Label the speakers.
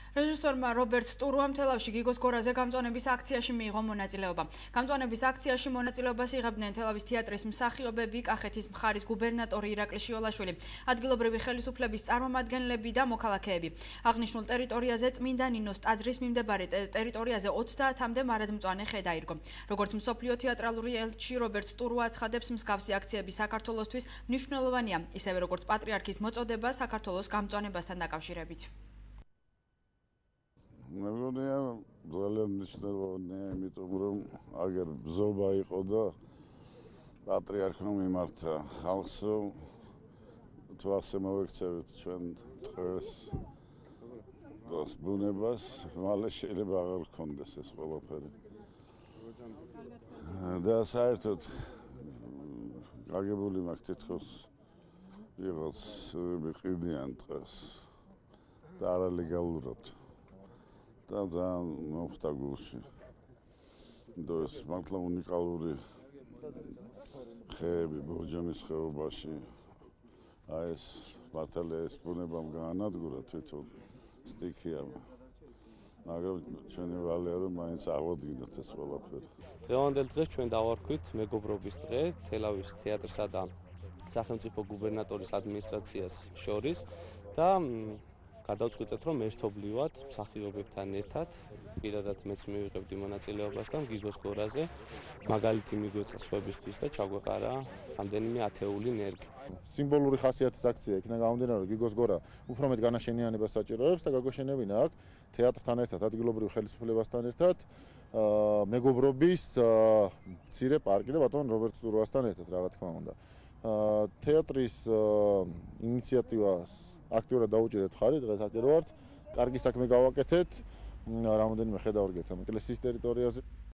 Speaker 1: რეჟისორმა რობერტ სტურუამ თელავში გიგოს გორაზე გამწვანების აქციაში მიიღო მონაწილეობა. გამწვანების აქციაში მონაწილეობას იღებდნენ თელავის თეატრის მსახიობები, კახეთის მხარის გუბერნატორი ირაკლი შიოლაშვილი, ადგილობრივი ხელისუფლების წარმომადგენლები და მოქალაქეები. აღნიშნულ ტერიტორიაზე წმინდა ნინოს ტაძრის მიმდებარე ტერიტორიაზე 30-მდე მარადმწვანე ხე დაირგო. როგორც მსოფლიო თეატრალური ელჩი რობერტ სტურუა აცხადებს, მსგავსი აქციები საქართველოსთვის მნიშვნელოვანია, ისევე როგორც პატრიარქის მოწოდება საქართველოს გამწვანებასთან დაკავშირებით.
Speaker 2: მეგონია ძალიან მნიშვნელოვანია, იმიტომ რომ აგერ ბზობა იყო და პატრიარქმა მიმართა ხალხს, რომ თუ ასე მოვექცევით ჩვენ დღეს ბუნებას, მალე შეიძლება აღარ გქონდეს ეს ყველაფერი. და საერთოდ გაგებული მაქვს თითქოს ვიღაც მიყიდიან დღეს და არალეგალურად. და ძალიან მოხდა გულში. ეს მართლა უნიკალური ხეები ბორჯომის ხეობაში. ეს მართლა ეს ბუნებამ გაანადგურა თვითონ სტიქია. მაგრამ ჩვენი ვალია რომ მაინც აღვადგინოთ ეს ყველაფერი.
Speaker 3: დღევანდელ დღეს ჩვენ დავარქვით მეგობრობის დღე თელავის თეატრსა და სახელმწიფო გუბერნატორის ადმინისტრაციას შორის და გადავწყვიტეთ, რომ ერთობლივად მსახიობებთან ერთად პირადად მეც მივიღებდი მონაწილეობას და გიგოს გორაზე მაგალითი მიგვეცა სხვებისთვის და ჩაგვეყარა რამდენიმე ათეული ნერგი.
Speaker 4: სიმბოლური ხასიათის აქცია იქნა გამომდინარე, რომ გიგოს გორა უფრო მეტ განაშენიანებას საჭიროებს და გაგოშენებინა აქ თეატრთან ერთად, ადგილობრივ ხელისუფლებასთან ერთად მეგობრობის მცირე პარკი და ბატონ რობერტ სტურუასთან ერთად, რა თქმა უნდა. თეატრის ინიციატივას აქტიურად დაუჭირეთ მხარი, დღეს აქ ვართ, კარგი საქმე გავაკეთეთ, რამოდენიმე ხე დავარგეთ ამ ეკლესიის ტერიტორიაზე.